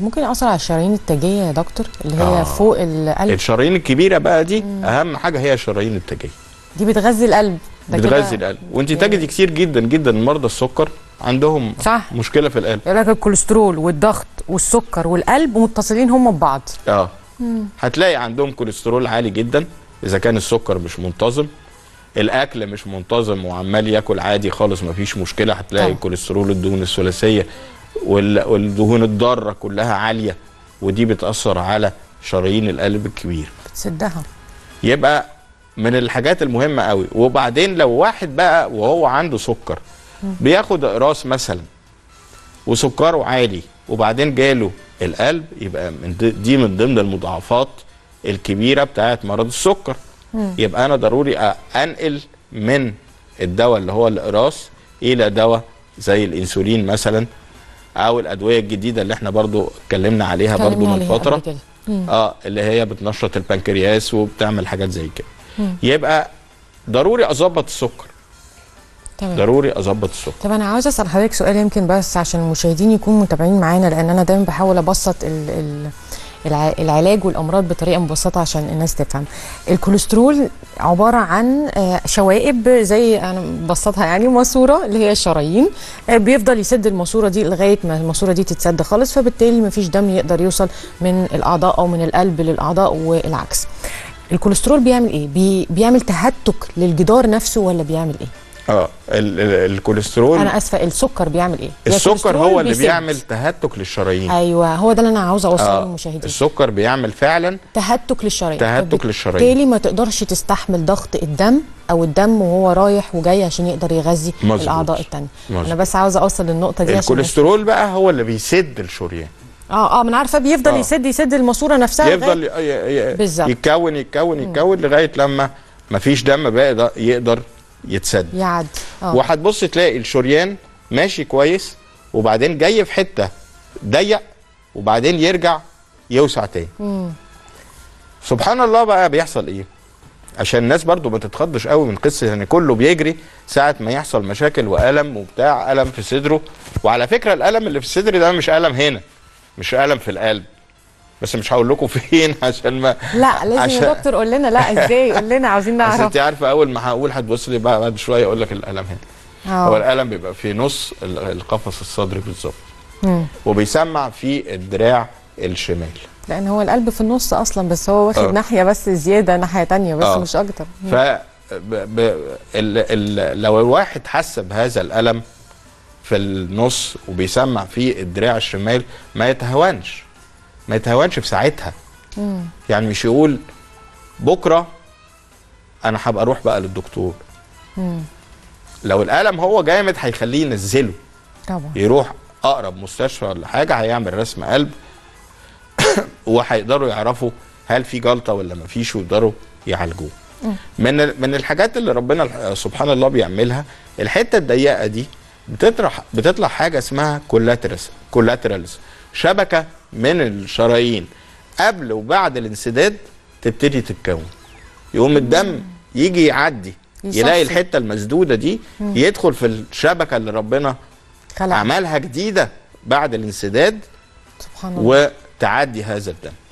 ممكن يأثر على الشرايين التاجية يا دكتور اللي هي فوق القلب؟ الشرايين الكبيرة بقى دي أهم حاجة هي الشرايين التاجية. دي بتغذي القلب. بتغذي القلب، وانت تجدي كتير جدا جدا مرضى السكر عندهم صح. مشكلة في القلب. يقول لك الكوليسترول والضغط والسكر والقلب متصلين هم ببعض. هتلاقي عندهم كوليسترول عالي جدا إذا كان السكر مش منتظم، الأكل مش منتظم وعمال ياكل عادي خالص مفيش مشكلة، هتلاقي الكوليسترول الدهون الثلاثية والدهون الضارة كلها عالية، ودي بتأثر على شرايين القلب الكبير، بتسدها. يبقى من الحاجات المهمة قوي. وبعدين لو واحد بقى وهو عنده سكر بياخد اقراص مثلا وسكره عالي وبعدين جاله القلب، يبقى دي من ضمن المضاعفات الكبيرة بتاعت مرض السكر. يبقى أنا ضروري أنقل من الدواء اللي هو الإقراص إلى دواء زي الإنسولين مثلا، أو الأدوية الجديدة اللي احنا برضو اتكلمنا عليها برضو من فترة، اللي هي بتنشط البنكرياس وبتعمل حاجات زي كده. يبقى ضروري أظبط السكر. تمام. ضروري اظبط السكر. طب انا عاوز اسال حضرتك سؤال يمكن بس عشان المشاهدين يكونوا متابعين معانا، لان انا دايما بحاول ابسط العلاج والامراض بطريقه مبسطه عشان الناس تفهم. الكوليسترول عباره عن شوائب زي انا ببسطها يعني ماسوره اللي هي الشرايين، بيفضل يسد الماسوره دي لغايه ما الماسوره دي تتسد خالص، فبالتالي ما فيش دم يقدر يوصل من الاعضاء او من القلب للاعضاء والعكس. الكوليسترول بيعمل ايه؟ بيعمل تهتك للجدار نفسه ولا بيعمل ايه؟ الكوليسترول، انا اسفه، السكر بيعمل ايه؟ السكر هو اللي بيعمل تهتك للشرايين. ايوه هو ده اللي انا عاوزه اوصله للمشاهدين. السكر بيعمل فعلا تهتك للشرايين، تهتك للشرايين، بالتالي ما تقدرش تستحمل ضغط الدم او الدم وهو رايح وجاي عشان يقدر يغذي الاعضاء الثانيه. انا بس عاوزه اوصل للنقطه دي. الكوليسترول بقى هو اللي بيسد الشريان. ما انا عارفه بيفضل يسد الماسوره نفسها، يفضل يتكون لغايه لما ما فيش دم بقى يقدر يتسد يعدي. وهتبص تلاقي الشريان ماشي كويس وبعدين جاي في حته ضيق وبعدين يرجع يوسع تاني. سبحان الله بقى بيحصل ايه؟ عشان الناس برضو ما تتخضش قوي من قصه ان يعني كله بيجري ساعه ما يحصل مشاكل والم وبتاع، الم في صدره. وعلى فكره الالم اللي في الصدر ده مش الم هنا، مش الم في القلب، بس مش هقول لكم فين عشان ما لا لازم يا دكتور قول لنا. لا ازاي؟ قول لنا عاوزين نعرف. بس انت عارفه اول ما هقول هتبص لي بقى بعد شويه اقول لك الالم هنا. هو الالم بيبقى في نص القفص الصدري بالظبط، وبيسمع في الدراع الشمال، لان هو القلب في النص اصلا، بس هو واخد ناحيه بس زياده، ناحيه ثانيه بس مش اكتر. لو الواحد حس بهذا الالم في النص وبيسمع في الدراع الشمال ما يتهونش في ساعتها. يعني مش يقول بكره انا هبقى اروح بقى للدكتور. لو الالم هو جامد هيخليه ينزله طبعا، يروح اقرب مستشفى ولا حاجه، هيعمل رسم قلب وهيقدروا يعرفوا هل في جلطه ولا ما فيش ويقدروا يعالجوه. من الحاجات اللي ربنا سبحان الله بيعملها، الحته الضيقه دي بتطلع حاجه اسمها كولاترالز، شبكه من الشرايين قبل وبعد الانسداد تبتدي تتكون. يقوم الدم يجي يعدي يلاقي الحته المسدوده دي، يدخل في الشبكه اللي ربنا عملها جديده بعد الانسداد، سبحان الله، وتعدي هذا الدم.